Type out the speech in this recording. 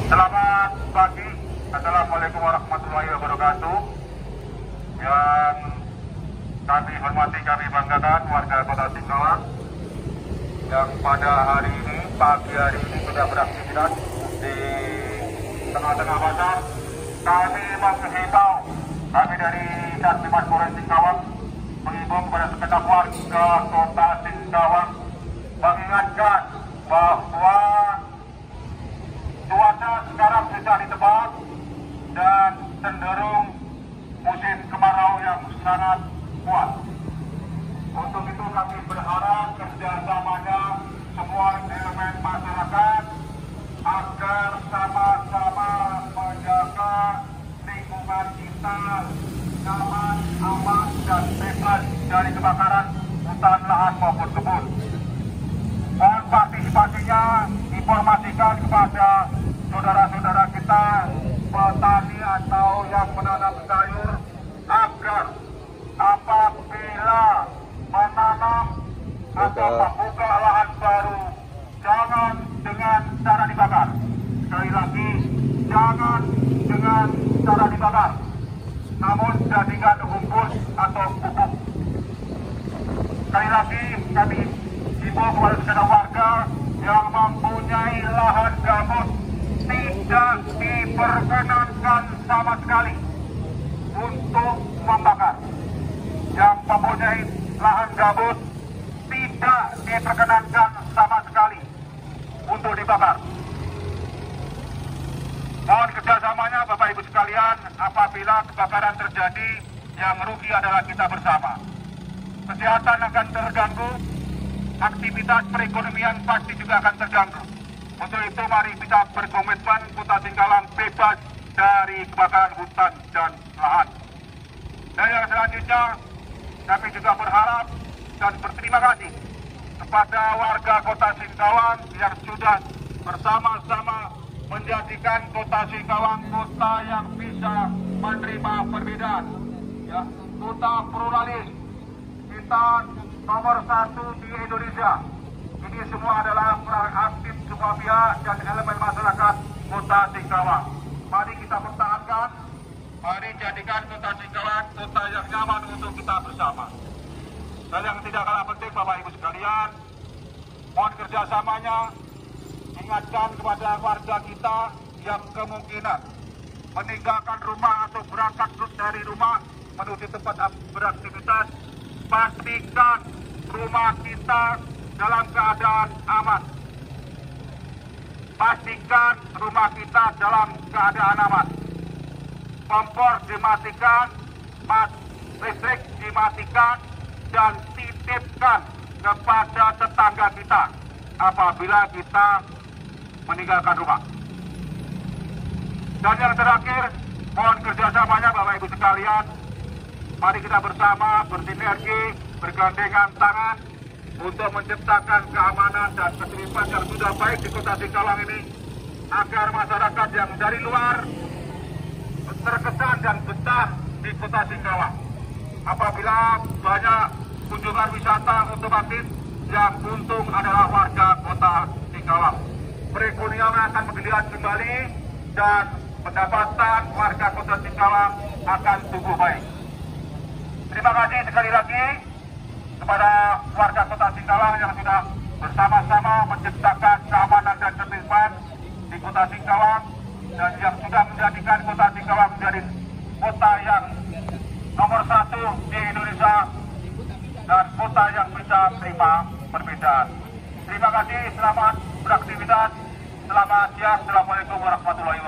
Selamat pagi, Assalamualaikum warahmatullahi wabarakatuh. Yang kami hormati, kami banggakan warga Kota Singkawang yang pada hari ini, pagi hari ini sudah beraktivitas di tengah-tengah pasar. Kami menghimbau, kami dari Satlantas Polres Singkawang mengimbau kepada segenap warga Kota Singkawang mengingatkan bahwa cuaca sekarang sudah ditebak dan cenderung musim kemarau yang sangat kuat. Untuk itu kami berharap kerjasamanya semua elemen masyarakat agar sama-sama menjaga lingkungan kita nyaman, aman, dan bebas dari kebakaran hutan, lahan maupun kebun. Mohon partisipasinya informasikan kepada saudara-saudara kita petani atau yang menanam sayur agar apabila menanam atau membuka lahan baru jangan dengan cara dibakar. Sekali lagi, jangan dengan cara dibakar, namun jadikan bungkus atau pupuk. Sekali lagi kami himbau kepada segenap warga yang mempunyai lahan gambut tidak diperkenankan sama sekali untuk membakar. Yang mempunyai lahan gambut tidak diperkenankan sama sekali untuk dibakar. Mohon kerjasamanya Bapak Ibu sekalian, apabila kebakaran terjadi yang rugi adalah kita bersama. Kesehatan akan terganggu, aktivitas perekonomian pasti juga akan terganggu. Untuk itu mari kita berkomitmen Kota Singkawang bebas dari kebakaran hutan dan lahan. Dan yang selanjutnya kami juga berharap dan berterima kasih kepada warga Kota Singkawang yang sudah bersama-sama menjadikan Kota Singkawang kota yang bisa menerima perbedaan, ya, kota pluralis. Kita nomor 1 di Indonesia. Ini semua adalah peran aktif semua pihak dan elemen masyarakat Kota Singkawang. Mari kita pertahankan, mari jadikan Kota Singkawang kota yang nyaman untuk kita bersama. Dan yang tidak kalah penting Bapak Ibu sekalian, mohon kerjasamanya, ingatkan kepada warga kita yang kemungkinan meninggalkan rumah atau berangkat dari rumah menuju tempat beraktivitas, pastikan rumah kita dalam keadaan aman. Pastikan rumah kita dalam keadaan aman. Kompor dimatikan, listrik dimatikan, dan titipkan kepada tetangga kita apabila kita meninggalkan rumah. Dan yang terakhir, mohon kerjasamanya Bapak Ibu sekalian, mari kita bersama bersinergi, bergandengan tangan untuk menciptakan keamanan dan ketertiban yang sudah baik di Kota Singkawang ini, agar masyarakat yang dari luar terkesan dan betah di Kota Singkawang. Apabila banyak kunjungan wisata, otomatis yang untung adalah warga Kota Singkawang. Perekonomian akan menggeliat kembali dan pendapatan warga Kota Singkawang akan tumbuh baik. Terima kasih sekali lagi kepada warga Kota Singkawang yang sudah bersama-sama menciptakan keamanan dan ketertiban di Kota Singkawang dan yang sudah menjadikan Kota Singkawang menjadi kota yang nomor 1 di Indonesia dan kota yang bisa menerima perbedaan. Terima kasih, selamat beraktivitas, selamat siang, assalamualaikum warahmatullahi wabarakatuh.